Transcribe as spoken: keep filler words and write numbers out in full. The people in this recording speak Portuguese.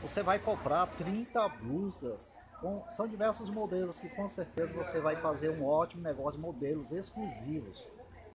Você vai comprar trinta blusas. Com, são diversos modelos que com certeza você vai fazer um ótimo negócio, modelos exclusivos.